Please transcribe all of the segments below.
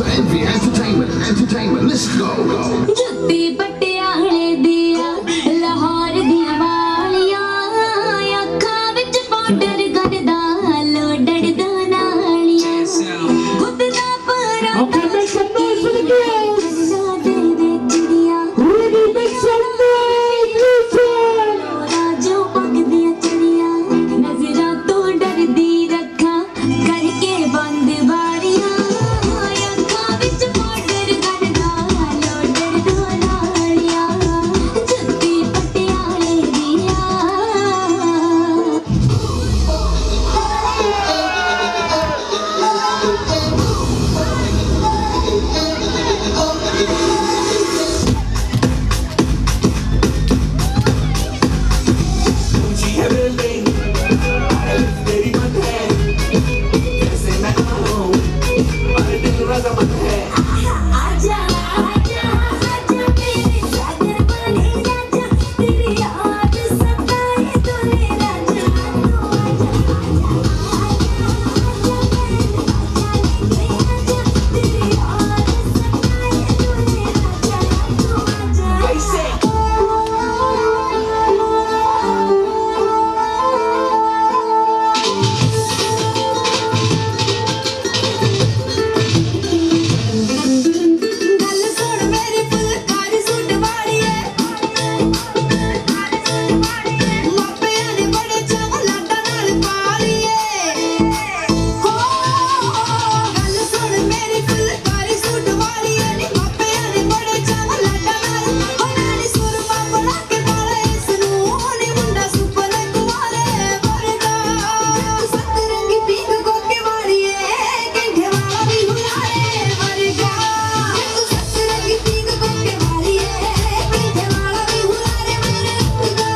Envy Entertainment, entertainment, let's go. जुत्ती पटियाले दिया लाहौर दिया वालियां अखां विच पाउडर करदा लोडड़ दा नालियां खुद दा परा Okay, make some noise for the girls. दे दे चिड़िया Ready, make some noise. Listen. राजो पकदियां चिड़िया नजरां तो डरदी रखा करके बंद बारियां अखां विच पाउडर करदा लोडड़ दा नालियां जुत्ती पटियाले दिया आजा आजा आजा मेरे सागर बने राजा तेरी याद सताए तूने राजा तू आजा आजा आजा तेरी याद सताए तूने राजा तू गल सुन मेरी फुलकारी सूट वालिए मापिया ने बड़े चवलाटा नाल पालिए हो गल सुन मेरी फुलकारी सूट वालिए मापिया ने बड़े चवलाटा नाल हो नाली सुरमा बना के पाले इसनू नी मुंडा सुपर कुवारे वरगा सतरंगी पीक गोके वालिए कंठे वाला भी हुलारे वरगा सतरंगी पीक गोके वालिए कंठे वाला भी हुलारे वरगा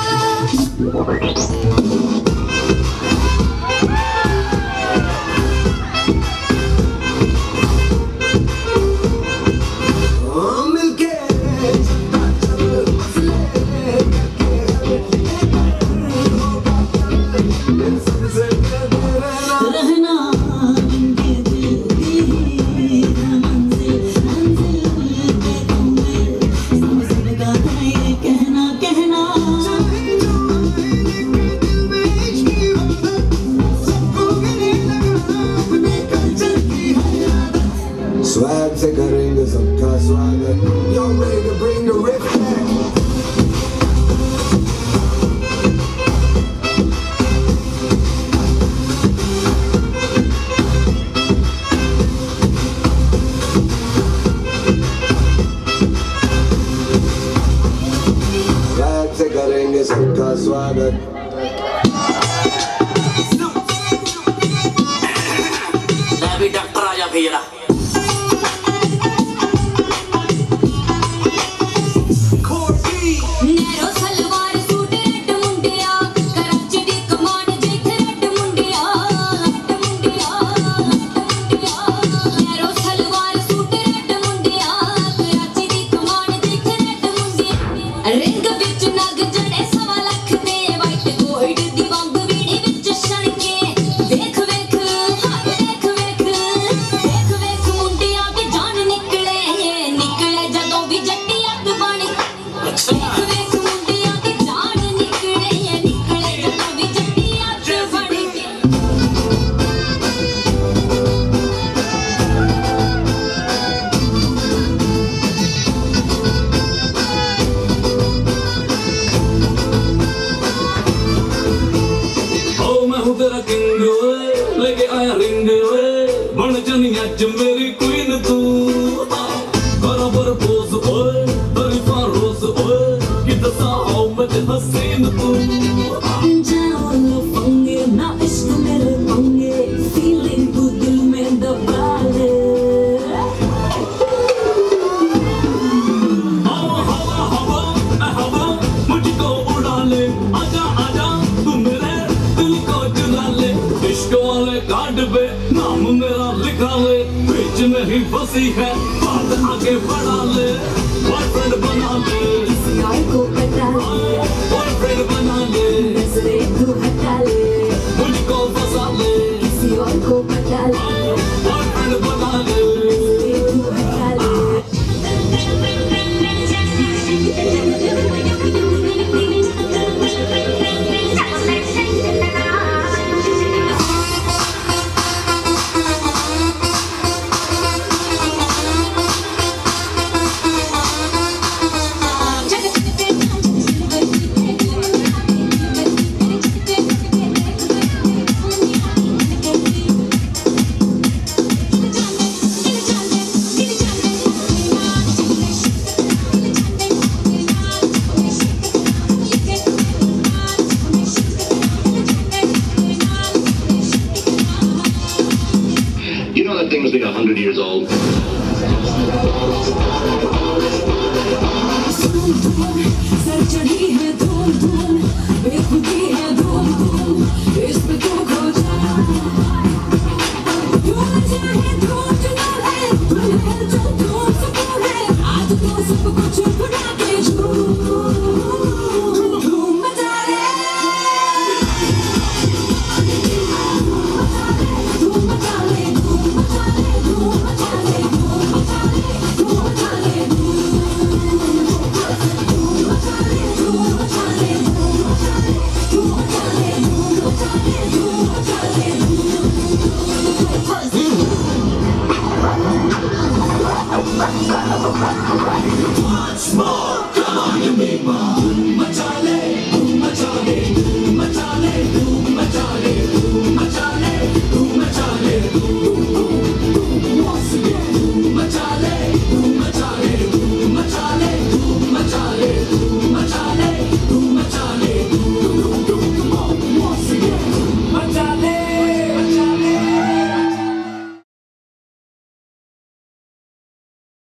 रहना के दिल दी मंजिल मंजिल पे तुम्हें समझदा है ये कहना कहना Swag से करेंगे सबका स्वागत. Y'all ready to bring the riff back? Swag से करेंगे सबका स्वागत. ਲੈ ਵੀ ਡਾਕਟਰ ਆ ਜਾ ਫੇਰ नैरो सलवार सूट रेड मुंडिया कराची दी कमान जिथे रेड मुंडिया नैरो सलवार सूट रेड मुंडिया कराची दी कमान जिथे रेड मुंडिया रिंग विच नग जड़े 1.25 लाख दे वाइट गोल्ड दी वंग वीणी विच छणके देख वेख हाय देख वेख मुंडिया दी जान निकले जदों भी जट्टी अग बण देख वेख मुंडिया दी जान निकले जदों भी जट्टी अग बण के ओ मैं हूँ तेरा किंग ओए लेके आया रिंग ओए बन जानी अज मेरी क्वीन तू बराबर पोज ओए तरीफा रोज ओए कि दसा हो मैं ते हसीन तू जाओ लफंगे ना इश्क मेरे पंगे फीलिंग तू दिल में दबा ले हवा हवा हवा ए हवा मुझको उड़ा ले आजा आजा तू मेरे दिल को चुरा ले इश्क वाले कार्ड पे नाम मेरा लिखा ले बीच में ही फंसी है बात आगे बढ़ा ले बॉयफ्रेंड बना ले किसी और को पता ले बॉयफ्रेंड बना ले नजरें तू हटा ले मुझको फंसा ले किसी और को पता ले बॉयफ्रेंड बना ले famous being 100 years old. सर चढ़ी है